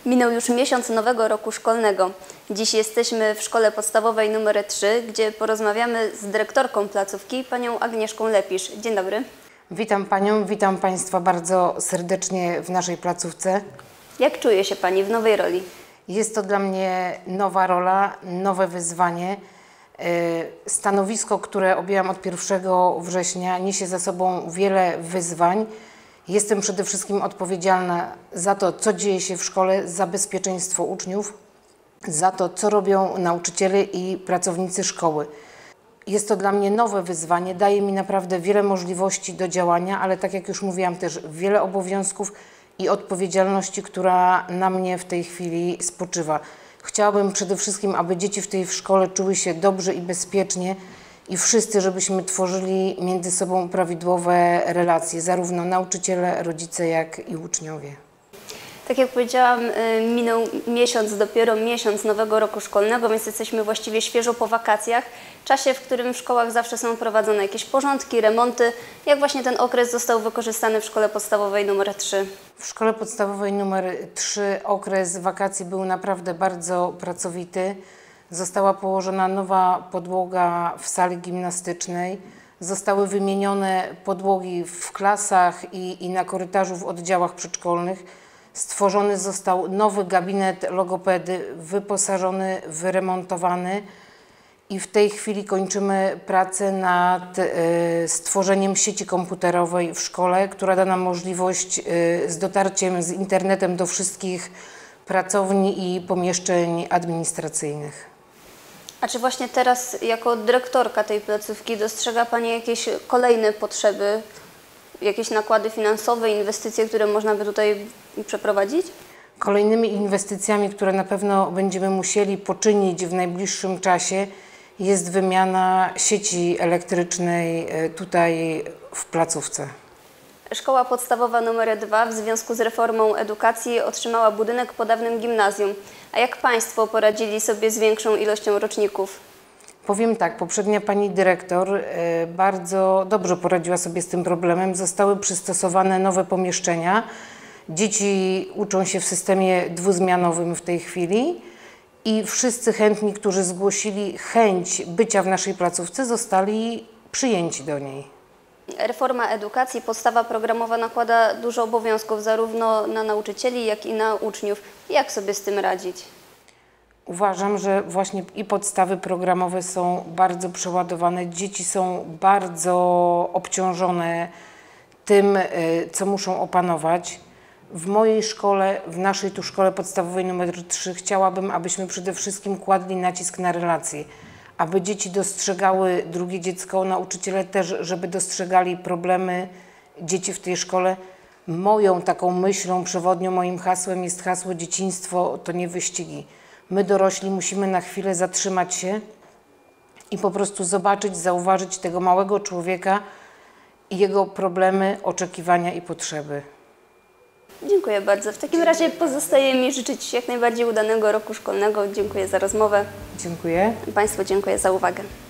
Minął już miesiąc nowego roku szkolnego. Dziś jesteśmy w szkole podstawowej nr 3, gdzie porozmawiamy z dyrektorką placówki, panią Agnieszką Lepisz. Dzień dobry. Witam Panią, witam Państwa bardzo serdecznie w naszej placówce. Jak czuje się Pani w nowej roli? Jest to dla mnie nowa rola, nowe wyzwanie. Stanowisko, które objęłam od 1 września, niesie za sobą wiele wyzwań. Jestem przede wszystkim odpowiedzialna za to, co dzieje się w szkole, za bezpieczeństwo uczniów, za to, co robią nauczyciele i pracownicy szkoły. Jest to dla mnie nowe wyzwanie, daje mi naprawdę wiele możliwości do działania, ale tak jak już mówiłam, też wiele obowiązków i odpowiedzialności, która na mnie w tej chwili spoczywa. Chciałabym przede wszystkim, aby dzieci w tej szkole czuły się dobrze i bezpiecznie i wszyscy, żebyśmy tworzyli między sobą prawidłowe relacje, zarówno nauczyciele, rodzice, jak i uczniowie. Tak jak powiedziałam, minął dopiero miesiąc nowego roku szkolnego, więc jesteśmy właściwie świeżo po wakacjach, czasie, w którym w szkołach zawsze są prowadzone jakieś porządki, remonty. Jak właśnie ten okres został wykorzystany w szkole podstawowej nr 3? W szkole podstawowej nr 3 okres wakacji był naprawdę bardzo pracowity. Została położona nowa podłoga w sali gimnastycznej. Zostały wymienione podłogi w klasach i na korytarzu w oddziałach przedszkolnych. Stworzony został nowy gabinet logopedy, wyposażony, wyremontowany i w tej chwili kończymy pracę nad stworzeniem sieci komputerowej w szkole, która da nam możliwość z dotarciem z internetem do wszystkich pracowni i pomieszczeń administracyjnych. A czy właśnie teraz jako dyrektorka tej placówki dostrzega Pani jakieś kolejne potrzeby, jakieś nakłady finansowe, inwestycje, które można by tutaj przeprowadzić? Kolejnymi inwestycjami, które na pewno będziemy musieli poczynić w najbliższym czasie, jest wymiana sieci elektrycznej tutaj w placówce. Szkoła podstawowa nr 2 w związku z reformą edukacji otrzymała budynek po dawnym gimnazjum. A jak Państwo poradzili sobie z większą ilością roczników? Powiem tak, poprzednia pani dyrektor bardzo dobrze poradziła sobie z tym problemem. Zostały przystosowane nowe pomieszczenia. Dzieci uczą się w systemie dwuzmianowym w tej chwili i wszyscy chętni, którzy zgłosili chęć bycia w naszej placówce, zostali przyjęci do niej. Reforma edukacji, podstawa programowa nakłada dużo obowiązków zarówno na nauczycieli, jak i na uczniów. Jak sobie z tym radzić? Uważam, że właśnie i podstawy programowe są bardzo przeładowane. Dzieci są bardzo obciążone tym, co muszą opanować. W mojej szkole, w naszej tu szkole podstawowej nr 3 chciałabym, abyśmy przede wszystkim kładli nacisk na relacje, aby dzieci dostrzegały drugie dziecko, nauczyciele też, żeby dostrzegali problemy dzieci w tej szkole. Moją taką myślą przewodnią, moim hasłem jest hasło dzieciństwo to nie wyścigi. My dorośli musimy na chwilę zatrzymać się i po prostu zobaczyć, zauważyć tego małego człowieka i jego problemy, oczekiwania i potrzeby. Dziękuję bardzo. W takim razie pozostaje mi życzyć jak najbardziej udanego roku szkolnego. Dziękuję za rozmowę. Dziękuję. Państwu dziękuję za uwagę.